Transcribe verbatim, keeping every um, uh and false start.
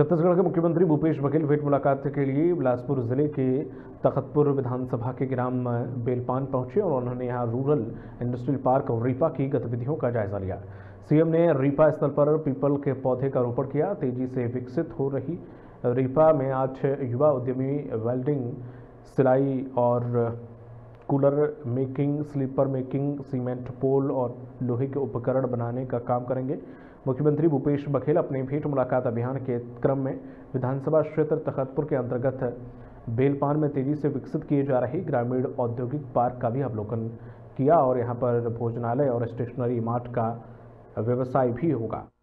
छत्तीसगढ़ के मुख्यमंत्री भूपेश बघेल भेंट मुलाकात के लिए बिलासपुर जिले के तखतपुर विधानसभा के ग्राम बेलपान पहुंचे और उन्होंने यहां रूरल इंडस्ट्रियल पार्क रीपा की गतिविधियों का जायजा लिया। सीएम ने रीपा स्थल पर पीपल के पौधे का रोपण किया। तेजी से विकसित हो रही रीपा में आज युवा उद्यमी वेल्डिंग, सिलाई और cooler making, sleeper making, cement pole और लोहे के उपकरण बनाने का काम करेंगे। मुख्यमंत्री भूपेश बघेल अपने भेंट मुलाकात अभियान के क्रम में विधानसभा क्षेत्र तखतपुर के अंतर्गत बेलपान में तेजी से विकसित किए जा रहे ग्रामीण औद्योगिक पार्क का भी अवलोकन किया और यहां पर भोजनालय और स्टेशनरी मार्ट का व्यवसाय भी होगा।